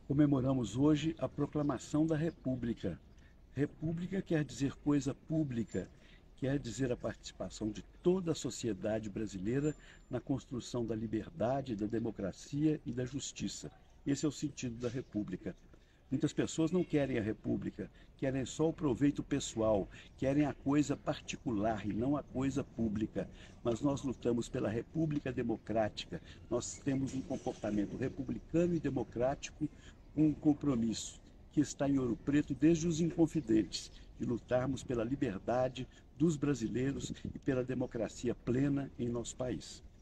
Comemoramos hoje a proclamação da República. República quer dizer coisa pública, quer dizer a participação de toda a sociedade brasileira na construção da liberdade, da democracia e da justiça. Esse é o sentido da República. Muitas pessoas não querem a República, querem só o proveito pessoal, querem a coisa particular e não a coisa pública. Mas nós lutamos pela República Democrática, nós temos um comportamento republicano e democrático, um compromisso que está em Ouro Preto desde os Inconfidentes, de lutarmos pela liberdade dos brasileiros e pela democracia plena em nosso país.